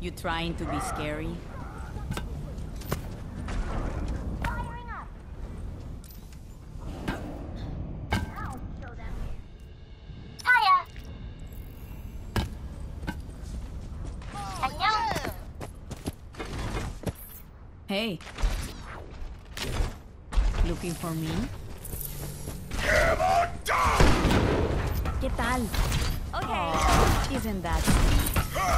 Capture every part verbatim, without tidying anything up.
You trying to be scary? Firing up. I'll show them. Hiya. Hello. Hey. Looking for me? Hammer down! ¿Qué tal? Okay. Oh, isn't that sweet?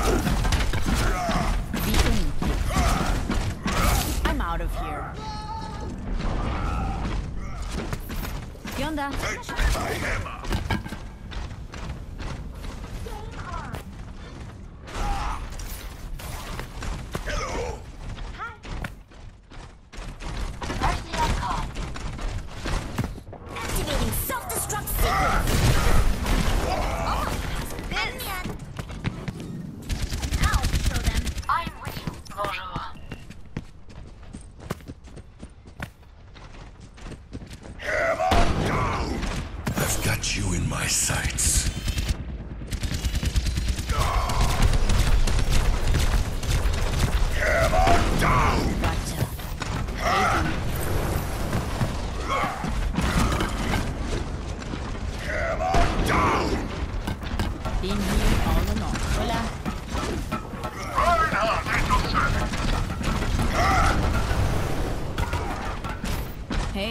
Beacon. I'm out of here. ¿Qué onda? Take my hammer! Hello! Mercy on call. Activating self-destruct sequence. Oh, this. I'll show them. I'm real. Bonjour. Hammer down! I've got you in my sights. Hammer down! Gotcha. Hammer down! Been here all along. Hola. Reinhardt at your service! Hey.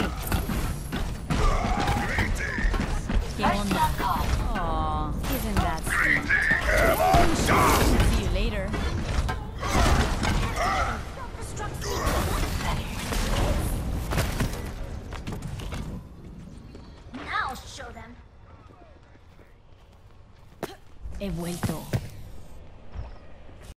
¿Qué Mercy onda? on call. Aw, isn't that sweet? Hammer down! See you later. Self-destruct sequence. I'll show them. He vuelto.